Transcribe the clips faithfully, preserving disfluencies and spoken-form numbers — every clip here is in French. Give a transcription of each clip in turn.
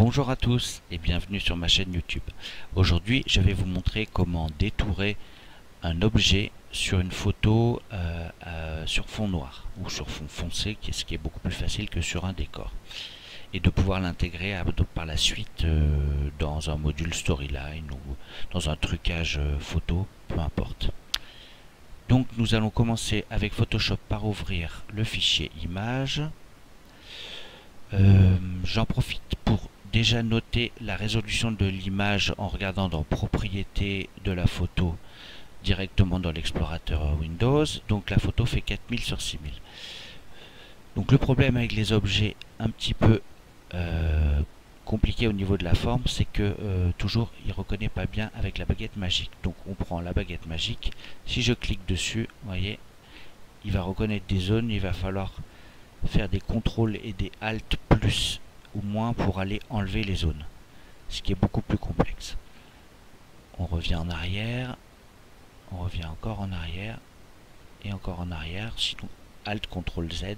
Bonjour à tous et bienvenue sur ma chaîne YouTube. Aujourd'hui, je vais vous montrer comment détourer un objet sur une photo euh, euh, sur fond noir ou sur fond foncé, qui est ce qui est beaucoup plus facile que sur un décor, et de pouvoir l'intégrer par la suite euh, dans un module storyline ou dans un trucage euh, photo, peu importe. Donc nous allons commencer avec Photoshop par ouvrir le fichier image. Euh, J'en profite pour déjà noter la résolution de l'image en regardant dans propriétés de la photo directement dans l'explorateur Windows. Donc la photo fait quatre mille sur six mille. Donc le problème avec les objets un petit peu euh, compliqués au niveau de la forme, c'est que euh, toujours il ne reconnaît pas bien avec la baguette magique. Donc on prend la baguette magique, si je clique dessus, vous voyez, il va reconnaître des zones, il va falloir faire des contrôles et des alt plus ou moins pour aller enlever les zones, ce qui est beaucoup plus complexe. On revient en arrière, on revient encore en arrière et encore en arrière, sinon alt contrôle Z.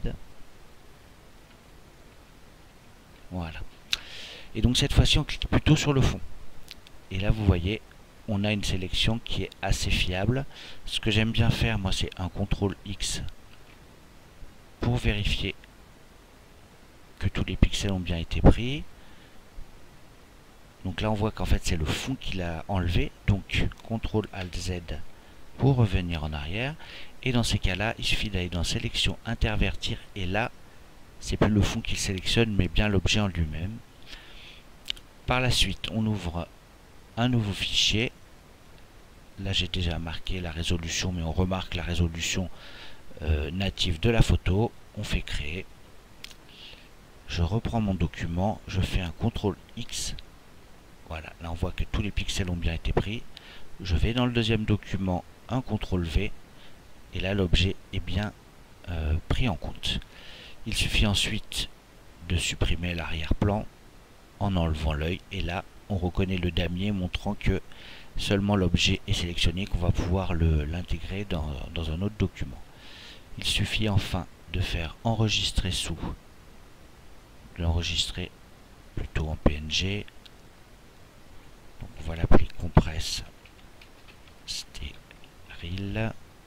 Voilà. Et donc cette fois-ci on clique plutôt sur le fond. Et là vous voyez, on a une sélection qui est assez fiable. Ce que j'aime bien faire moi, c'est un contrôle X pour vérifier que tous les pixels ont bien été pris. Donc là on voit qu'en fait c'est le fond qu'il a enlevé, donc contrôle alt Z pour revenir en arrière, et dans ces cas là il suffit d'aller dans sélection intervertir, et là c'est plus le fond qu'il sélectionne mais bien l'objet en lui-même. Par la suite on ouvre un nouveau fichier. Là j'ai déjà marqué la résolution, mais on remarque la résolution euh, native de la photo. On fait créer. Je reprends mon document, je fais un contrôle X. Voilà, là on voit que tous les pixels ont bien été pris. Je vais dans le deuxième document, un contrôle V, et là l'objet est bien euh, pris en compte. Il suffit ensuite de supprimer l'arrière-plan en enlevant l'œil, et là on reconnaît le damier montrant que seulement l'objet est sélectionné, qu'on va pouvoir l'intégrer dans, dans un autre document. Il suffit enfin de faire enregistrer sous, de l'enregistrer plutôt en P N G. Donc on va l'appeler compresse stérile.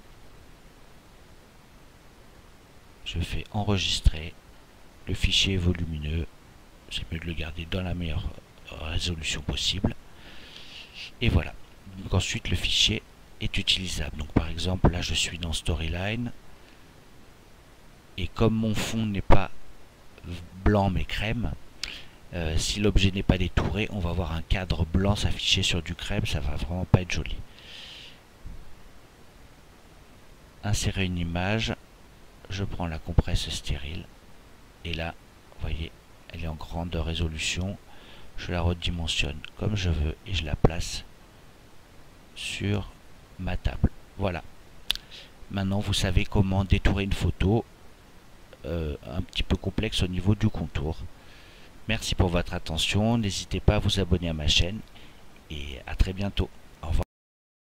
Je fais enregistrer. Le fichier est volumineux, c'est mieux de le garder dans la meilleure résolution possible. Et voilà. Donc ensuite le fichier est utilisable. Donc par exemple là je suis dans Storyline, et comme mon fond n'est pas blanc mais crème, euh, si l'objet n'est pas détouré, on va avoir un cadre blanc s'afficher sur du crème, ça va vraiment pas être joli. Insérer une image, je prends la compresse stérile, et là vous voyez elle est en grande résolution. Je la redimensionne comme je veux et je la place sur ma table. Voilà, maintenant vous savez comment détourer une photo euh, un petit peu complexe au niveau du contour. Merci pour votre attention, n'hésitez pas à vous abonner à ma chaîne et à très bientôt.